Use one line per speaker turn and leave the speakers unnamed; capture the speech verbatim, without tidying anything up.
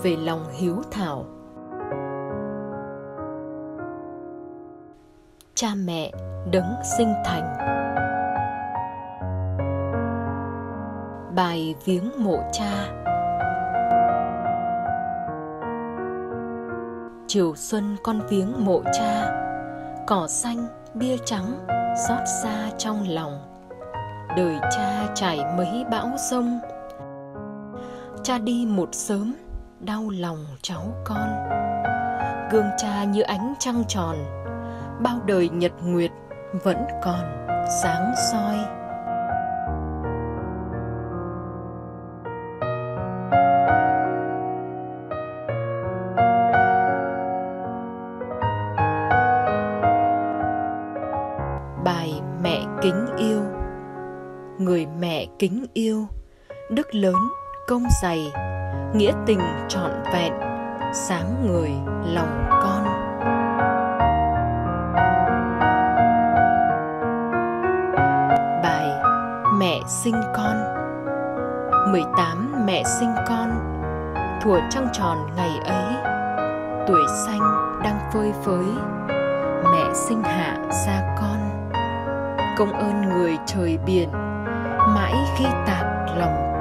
về lòng hiếu thảo. Cha mẹ đấng sinh thành. Bài viếng mộ cha. Chiều xuân con viếng mộ cha, cỏ xanh bia trắng xót xa trong lòng. Đời cha trải mấy bão giông, cha đi một sớm đau lòng cháu con. Gương cha như ánh trăng tròn, bao đời nhật nguyệt vẫn còn sáng soi. Bài mẹ kính yêu. Người mẹ kính yêu, đức lớn công dày, nghĩa tình trọn vẹn, sáng người lòng con. Bài mẹ sinh con. Mười tám mẹ sinh con, thuở trăng tròn ngày ấy, tuổi xanh đang phơi phới, mẹ sinh hạ ra con. Công ơn người trời biển, mãi ghi tạc lòng